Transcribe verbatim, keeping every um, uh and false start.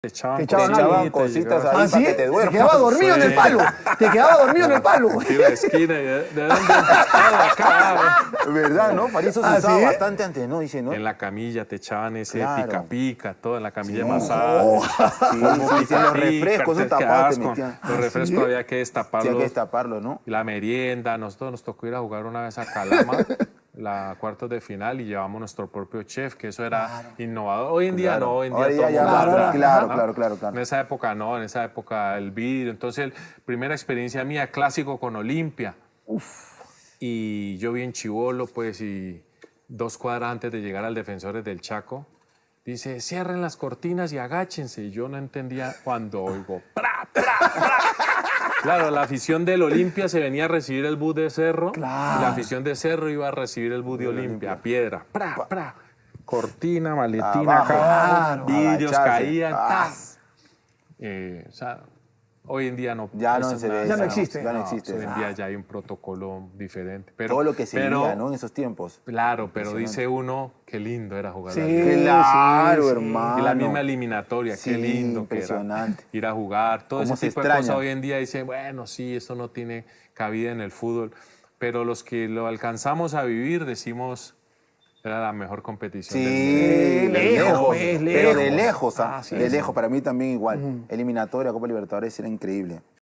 Te echaban, Te echaban, cositas, echaban te cositas llegaban- ahí ¿Ah, para sí? que te Te duermas. quedaba dormido en el palo. Te quedaba dormido en el palo. Tiro de esquina, y ¿de, de dónde? Ah, de acá. ¿Verdad, no? Para eso se ¿Ah, usaba sí? bastante antes, ¿no? Dice, ¿no? En la camilla te echaban ese Claro. pica pica, todo en la camilla Sí. de masaje. Sí, sí, sí, los refrescos, te esos tapados te quedabas con- metían. Los refrescos ¿sí? había que Sí, destaparlos. hay que destaparlo, ¿no? La merienda, nosotros nos tocó ir a jugar una vez a Calama, la cuartos de final, y llevamos nuestro propio chef, que eso era innovador. Hoy en día Claro. no, hoy en día Hoy todo ya- el ya mundo basta. trae, Claro, ¿no? claro, claro, claro. En esa época no, en esa época el vidrio. Entonces, primera experiencia mía, clásico con Olimpia. Y yo bien chivolo, pues, y dos cuadras antes de llegar al Defensores del Chaco, dice, cierren las cortinas y agáchense. Y yo no entendía cuando oigo, ¡pra, pra, pra! Claro, la afición del Olimpia se venía a recibir el bus de Cerro, Claro. y la afición de Cerro iba a recibir el bus de Olimpia, a piedra, ¡pra, pra! Cortina, maletina, Abajo, acá, claro. vidrios Agacharse. caían, Ah. ¡tas! Eh, o sea, hoy en día no. Ya no eso se nada, ve. Ya no eso, existe. Ya no no, existe. hoy en día ya hay un protocolo diferente. Pero, Todo lo que se pero, vivía, ¿no? En esos tiempos. Claro, pero dice uno, qué lindo era jugar Sí. la liga. Claro, sí, sí. hermano. Y la misma eliminatoria, Sí, qué lindo que era impresionante. ir a jugar. Todo Cómo ese se tipo de extraña. cosas hoy en día dice, bueno, sí, esto no tiene cabida en el fútbol. Pero los que lo alcanzamos a vivir decimos, era la mejor competición Sí, del mundo. de lejos, lejos, pues, pero de lejos. lejos, ¿ah? Ah, sí, de sí. lejos, para mí también igual. Eliminatoria, Copa Libertadores era increíble.